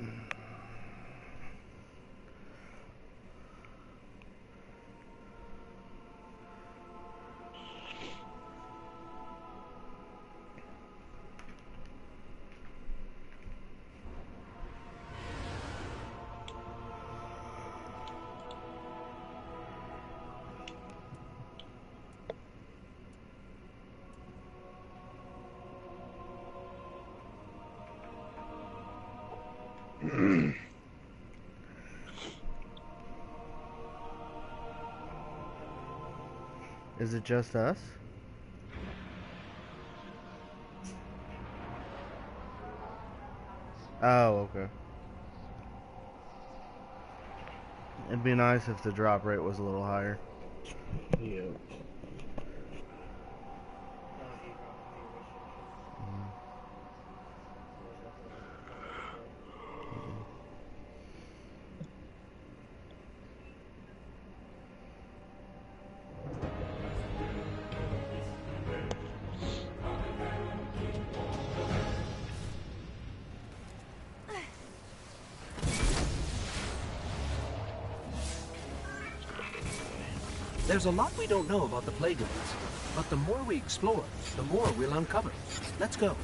Is it just us? Oh, okay. It'd be nice if the drop rate was a little higher. Yeah. There's a lot we don't know about the Plague Lands, but the more we explore, the more we'll uncover. Let's go.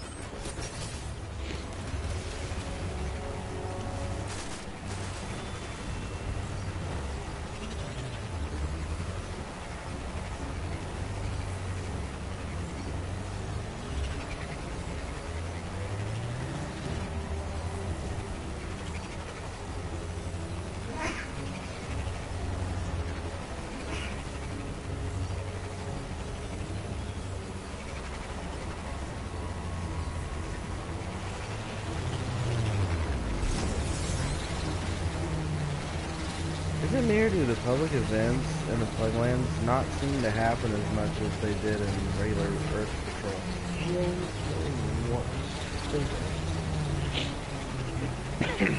Is it me or do the public events in the Plague Lands not seem to happen as much as they did in regular Earth Patrol?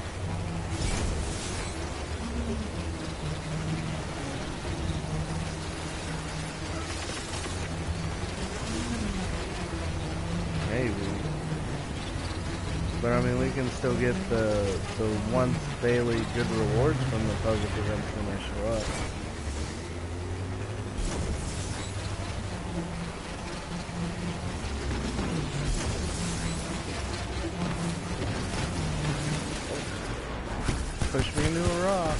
Maybe. But I mean, we can still get the once daily good rewards from the public events when they show up. Push me into a rock.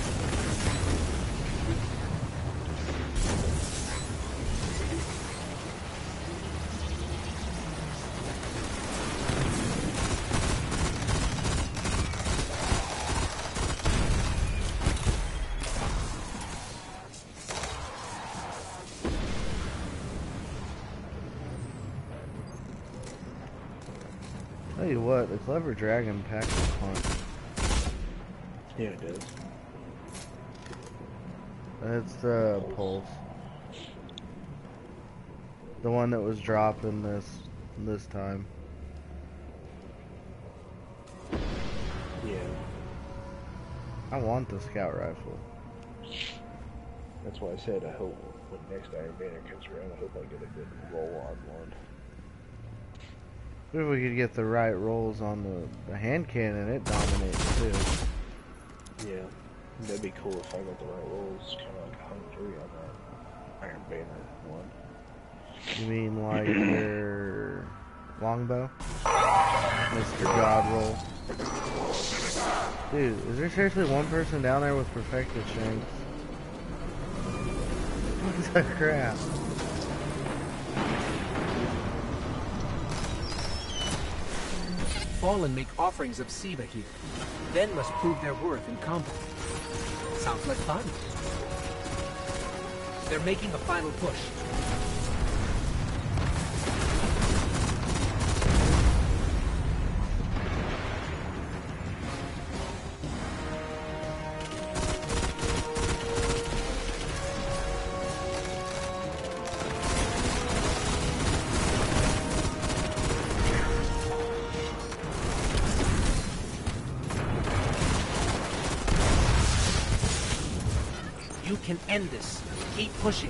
Tell you what, the Clever Dragon packs a punch. Yeah, it does. It's the Pulse. The one that was dropping this time. Yeah. I want the Scout Rifle. That's why I said I hope when next Iron Banner comes around, I hope I get a good roll on one. What if we could get the right rolls on the hand cannon? It dominates too. Yeah. That'd be cool if I got the right rolls, kind of like Hung 3 on that Iron Banner one. You mean like your longbow? Mr. God roll. Dude, is there seriously one person down there with perfected shanks? What the crap? Fallen make offerings of Siva here, then must prove their worth in combat. Sounds like fun. They're making a final push. You can end this. Keep pushing.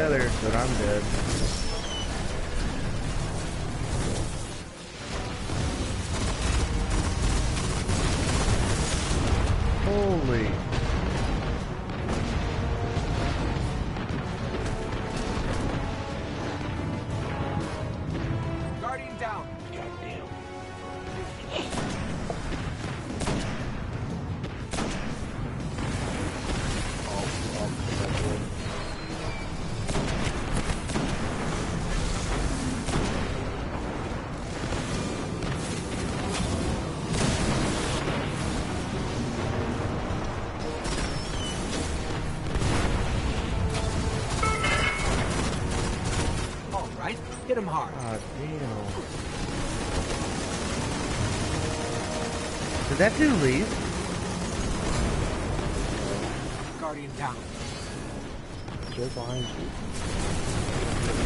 together, but I'm dead. Holy. Guardian down. Goddamn. I'll come back in. All right, hit him hard. God damn. Did that dude leave? Guardian down. They're behind you.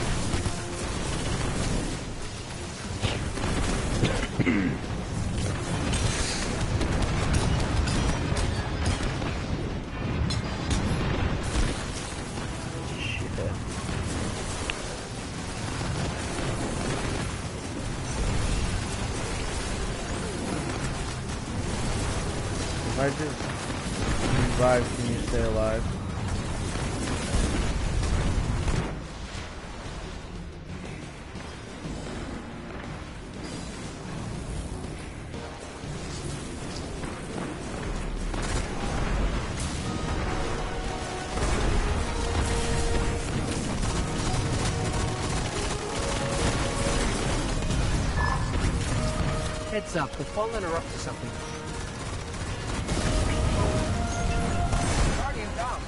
Shit. If I just revive, can you stay alive? Heads up, the Fallen are up to something. Guardian down.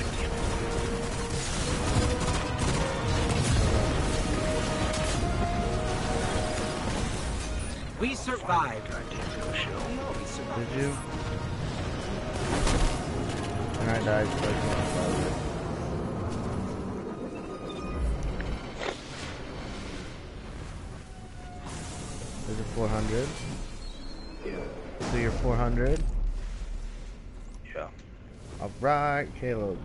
We survived. Goddamn no show. We always survive. Did you? And I died, so I can't survive it. Is it 400? Yeah. So you're 400? Yeah. Alright, Caleb.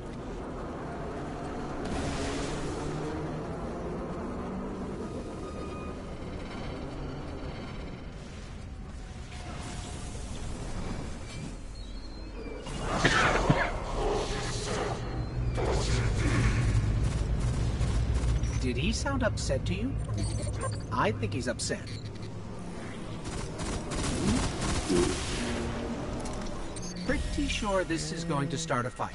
Did he sound upset to you? I think he's upset. Pretty sure this is going to start a fight.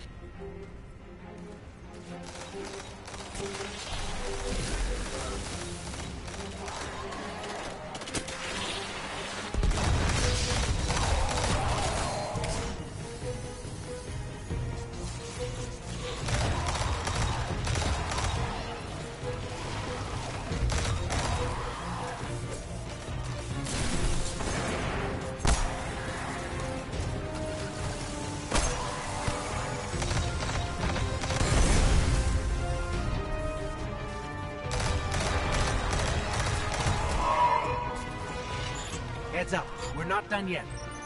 Heads up, we're not done yet.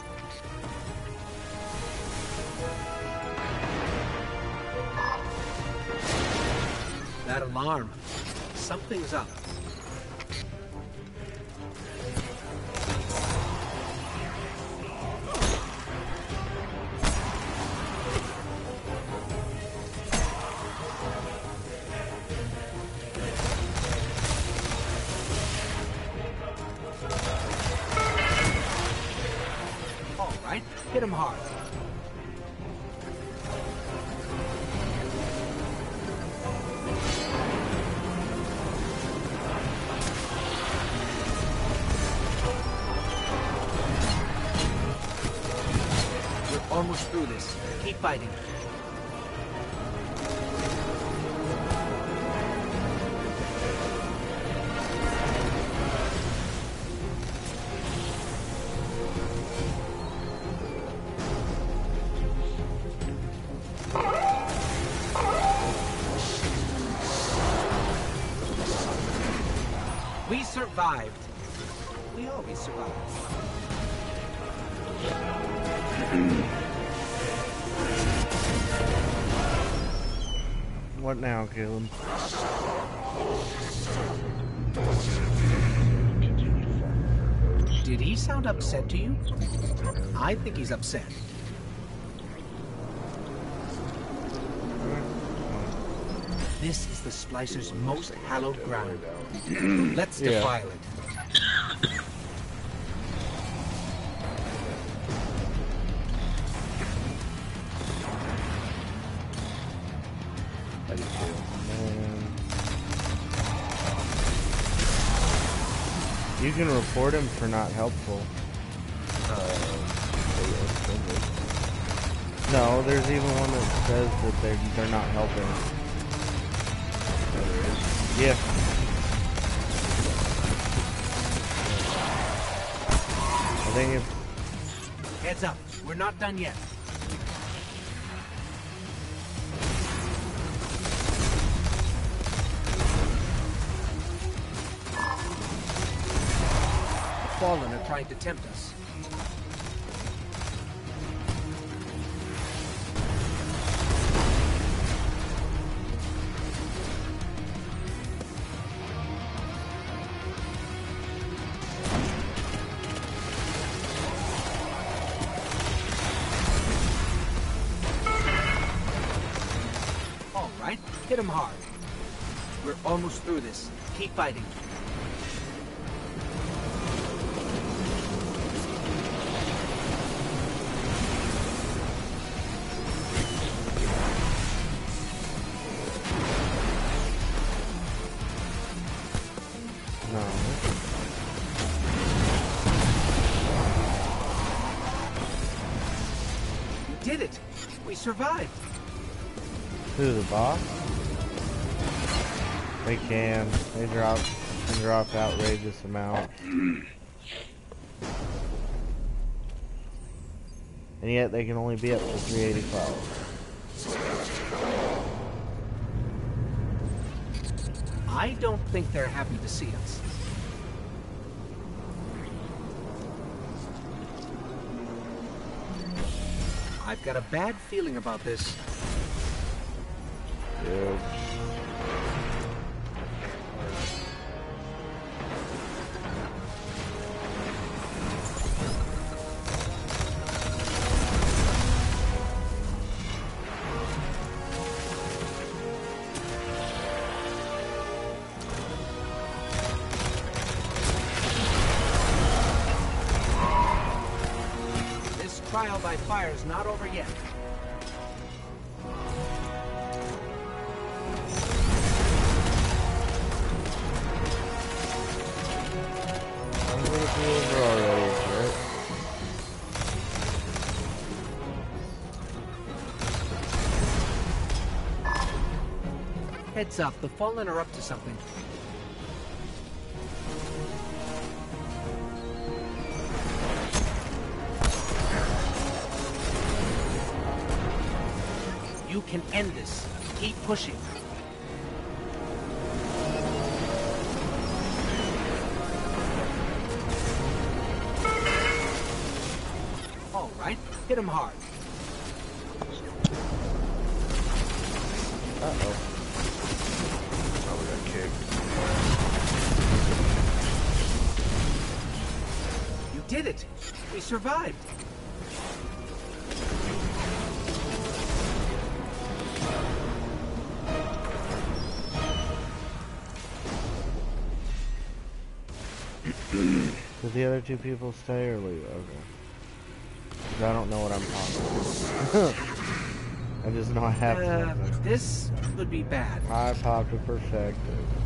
That alarm. Something's up. All right, hit him hard. We're almost through this. Keep fighting. We survived. We always survive. What now, Caleb? Continue farming. Did he sound upset to you? I think he's upset. This is the Splicer's most hallowed ground. Let's Yeah. defile it. How do you feel? You can report him for not helpful. No, there's even one that says that they're not helping. Yeah. I think if Heads up, we're not done yet. The Fallen are trying to tempt us. All right, hit him hard. We're almost through this. Keep fighting. no. You did it! We survived! Who, the boss? They can. They drop outrageous amounts. And yet they can only be up to 385. I don't think they're happy to see us. I've got a bad feeling about this. Dude. This trial by fire is not over yet. I'm gonna be over already, right? Heads up, the Fallen are up to something. You can end this. Keep pushing. All right, hit him hard. Uh-oh. Oh, we got kicked. You did it. We survived. Did the other two people stay or leave? Okay. 'Cause I don't know what I'm talking about. I just know I have something. This would be bad. I popped a perfective.